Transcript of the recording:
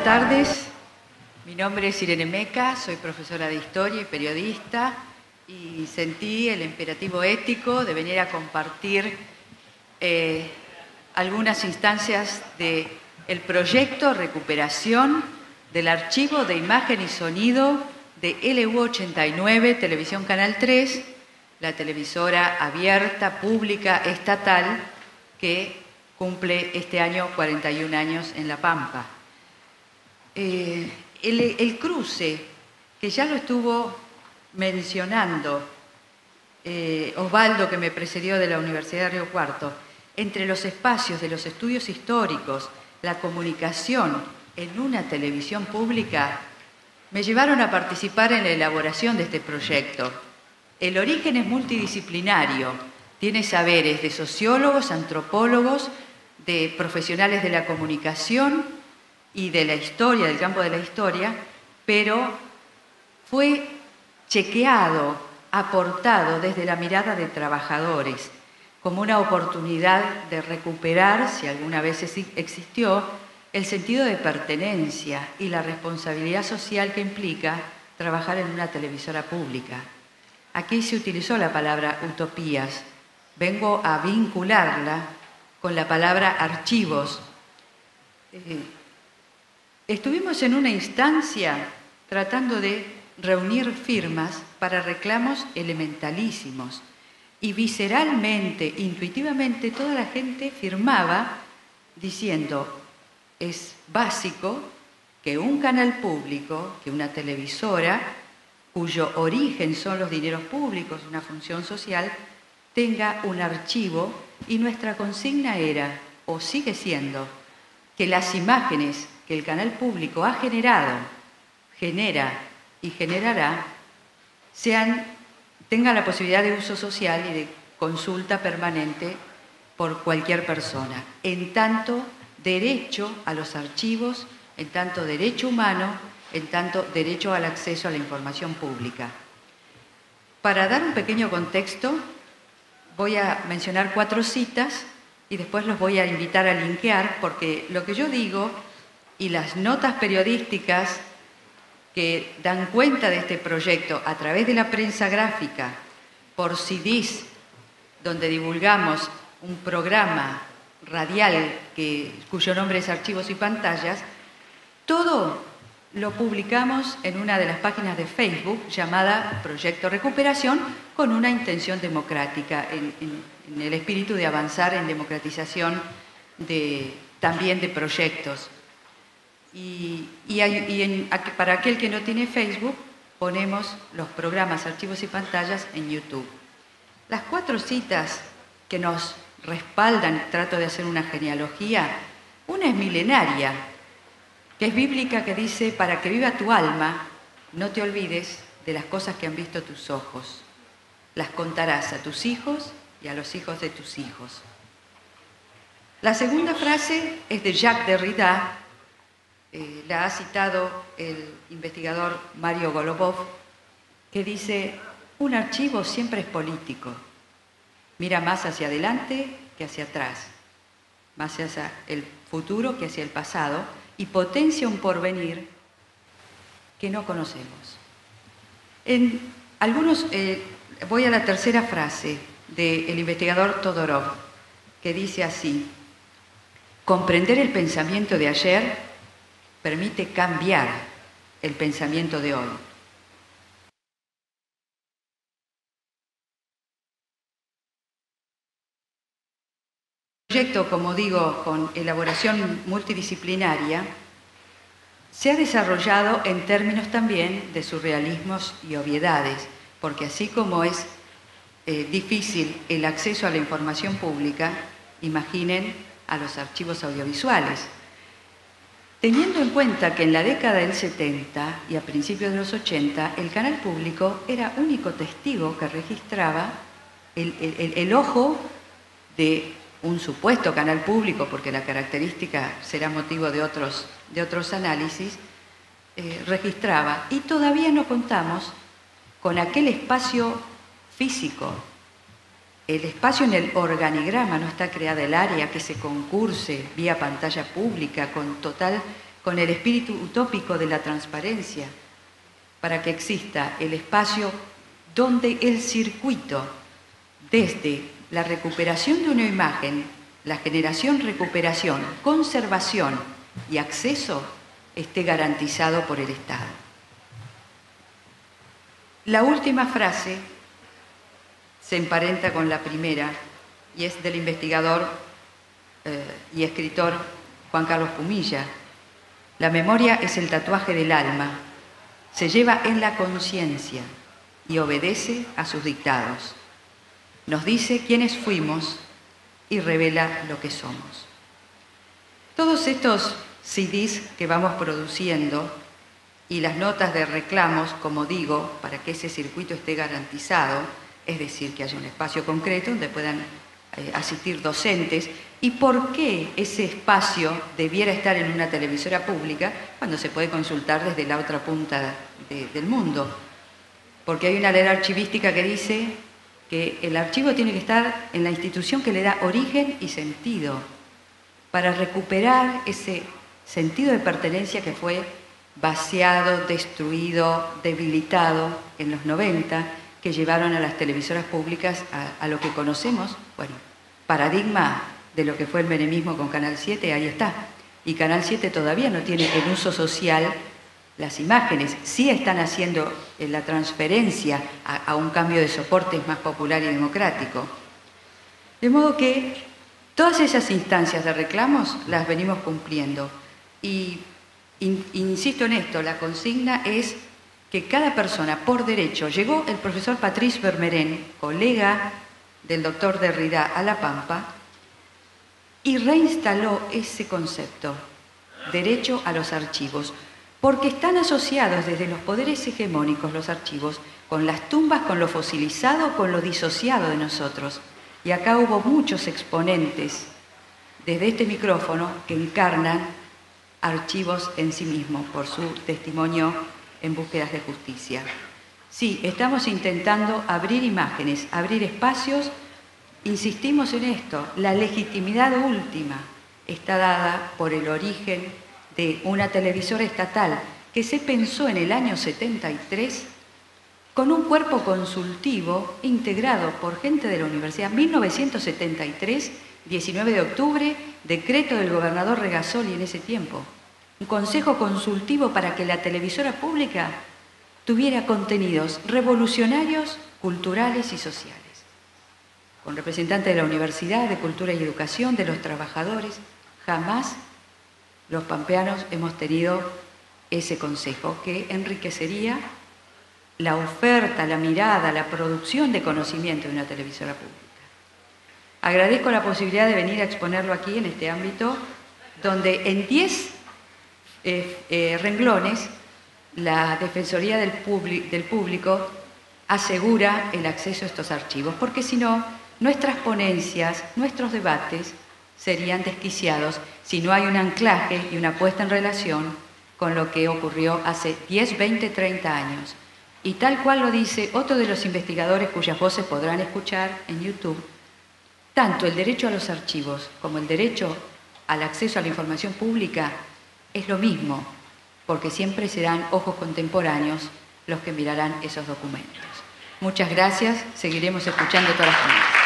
tardes. Mi nombre es Irene Meca, soy profesora de Historia y periodista y sentí el imperativo ético de venir a compartir algunas instancias del proyecto Recuperación del archivo de imagen y sonido de LU89, Televisión Canal 3, la televisora abierta, pública, estatal, que cumple este año 41 años en La Pampa. El cruce, que ya lo estuvo mencionando Osvaldo, que me precedió de la Universidad de Río Cuarto, entre los espacios de los estudios históricos, la comunicación en una televisión pública, me llevaron a participar en la elaboración de este proyecto. El origen es multidisciplinario, tiene saberes de sociólogos, antropólogos, de profesionales de la comunicación y de la historia, del campo de la historia, pero fue chequeado, aportado desde la mirada de trabajadores, como una oportunidad de recuperar, si alguna vez existió, el sentido de pertenencia y la responsabilidad social que implica trabajar en una televisora pública. Aquí se utilizó la palabra utopías. Vengo a vincularla con la palabra archivos. Estuvimos en una instancia tratando de reunir firmas para reclamos elementalísimos y visceralmente, intuitivamente, toda la gente firmaba diciendo: es básico que un canal público, que una televisora, cuyo origen son los dineros públicos, una función social, tenga un archivo, y nuestra consigna era, o sigue siendo, que las imágenes que el canal público ha generado, genera y generará, tengan la posibilidad de uso social y de consulta permanente por cualquier persona, en tanto derecho a los archivos, en tanto derecho humano, en tanto derecho al acceso a la información pública. Para dar un pequeño contexto, voy a mencionar 4 citas y después los voy a invitar a linkear, porque lo que yo digo y las notas periodísticas que dan cuenta de este proyecto a través de la prensa gráfica, por CDs, donde divulgamos un programa radial cuyo nombre es Archivos y Pantallas, todo lo publicamos en una de las páginas de Facebook llamada Proyecto Recuperación, con una intención democrática, en el espíritu de avanzar en democratización también de proyectos. Para aquel que no tiene Facebook, ponemos los programas Archivos y Pantallas en YouTube. Las 4 citas que nos respaldan, trato de hacer una genealogía, una es milenaria, que es bíblica, que dice: para que viva tu alma, no te olvides de las cosas que han visto tus ojos. Las contarás a tus hijos y a los hijos de tus hijos. La segunda frase es de Jacques Derrida, la ha citado el investigador Mario Golubov, que dice: un archivo siempre es político. Mira más hacia adelante que hacia atrás, más hacia el futuro que hacia el pasado, y potencia un porvenir que no conocemos. Voy a la tercera frase del investigador Todorov, que dice así: comprender el pensamiento de ayer permite cambiar el pensamiento de hoy. El proyecto, como digo, con elaboración multidisciplinaria, se ha desarrollado en términos también de surrealismos y obviedades, porque así como es difícil el acceso a la información pública, imaginen a los archivos audiovisuales. Teniendo en cuenta que en la década del 70 y a principios de los 80, el canal público era único testigo que registraba el ojo de un supuesto canal público, porque la característica será motivo de otros análisis, registraba, y todavía no contamos con aquel espacio físico. El espacio en el organigrama, no está creada el área que se concurse vía pantalla pública con con el espíritu utópico de la transparencia, para que exista el espacio donde el circuito, desde la recuperación de una imagen, la generación, recuperación, conservación y acceso, esté garantizado por el Estado. La última frase se emparenta con la primera y es del investigador y escritor Juan Carlos Pumilla. La memoria es el tatuaje del alma, se lleva en la conciencia y obedece a sus dictados. Nos dice quiénes fuimos y revela lo que somos. Todos estos CDs que vamos produciendo y las notas de reclamos, como digo, para que ese circuito esté garantizado, es decir, que haya un espacio concreto donde puedan asistir docentes. ¿Y por qué ese espacio debiera estar en una televisora pública cuando se puede consultar desde la otra punta del mundo? Porque hay una ley archivística que dice que el archivo tiene que estar en la institución que le da origen y sentido, para recuperar ese sentido de pertenencia que fue vaciado, destruido, debilitado en los 90, que llevaron a las televisoras públicas a lo que conocemos, bueno, paradigma de lo que fue el menemismo con Canal 7, ahí está. Y Canal 7 todavía no tiene en uso social las imágenes, sí están haciendo la transferencia a un cambio de soportes más popular y democrático. De modo que todas esas instancias de reclamos las venimos cumpliendo. Y insisto en esto, la consigna es que cada persona, por derecho, llegó el profesor Patrice Vermeuren, colega del doctor Derrida, a La Pampa, y reinstaló ese concepto, derecho a los archivos, porque están asociados desde los poderes hegemónicos los archivos con las tumbas, con lo fosilizado, con lo disociado de nosotros. Y acá hubo muchos exponentes desde este micrófono que encarnan archivos en sí mismos por su testimonio en búsquedas de justicia. Sí, estamos intentando abrir imágenes, abrir espacios. Insistimos en esto, la legitimidad última está dada por el origen de una televisora estatal que se pensó en el año 73 con un cuerpo consultivo integrado por gente de la universidad. 1973, 19 de octubre, decreto del gobernador Regazzoli en ese tiempo. Un consejo consultivo para que la televisora pública tuviera contenidos revolucionarios, culturales y sociales. Con representantes de la Universidad, de Cultura y Educación, de los trabajadores. Jamás los pampeanos hemos tenido ese consejo que enriquecería la oferta, la mirada, la producción de conocimiento de una televisora pública. Agradezco la posibilidad de venir a exponerlo aquí en este ámbito, donde en 10 renglones la Defensoría del Público asegura el acceso a estos archivos, porque si no, nuestras ponencias, nuestros debates serían desquiciados si no hay un anclaje y una puesta en relación con lo que ocurrió hace 10, 20, 30 años. Y tal cual lo dice otro de los investigadores cuyas voces podrán escuchar en YouTube, tanto el derecho a los archivos como el derecho al acceso a la información pública es lo mismo, porque siempre serán ojos contemporáneos los que mirarán esos documentos. Muchas gracias, seguiremos escuchando todas las ponencias.